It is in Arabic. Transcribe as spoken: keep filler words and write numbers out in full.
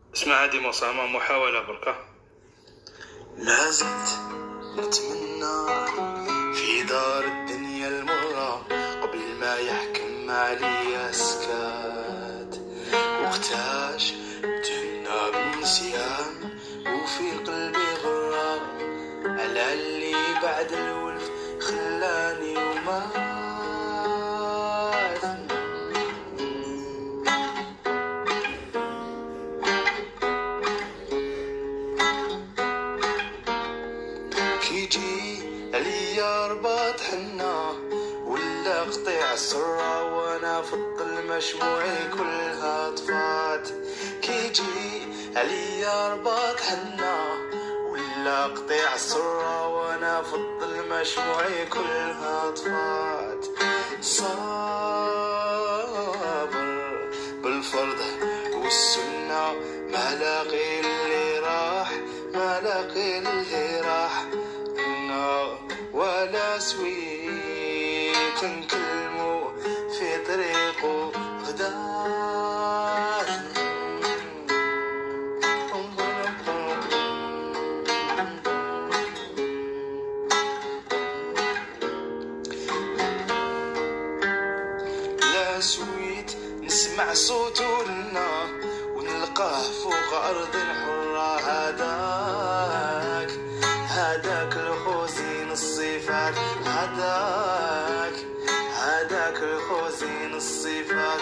اسمع هادي مصامة محاولة بركة. لا زلت نتمنى في دار الدنيا المرة قبل ما يحكم عليا سكات، وقتاش تهنى بالنسيان وفي قلبي غرة على اللي بعد الولف خلاني ومات. كيجي عليا رباط حنا ولا قطيع السرة وانا في الظل مشموعي كلها طفات. كيجي عليا رباط حنا ولا قطيع السرة وانا في الظل مشموعي كلها طفات. صابر بالفرض والسنة ما لاقي اللي راح، ما لاقي اللي راح ولا سويت نكلمو في طريقو غدار. لا سويت نسمع صوتو لنا ونلقاه فوق أرض حرة. هداك هداك الخوزين الصفات، هداك هداك الخوزين الصفات.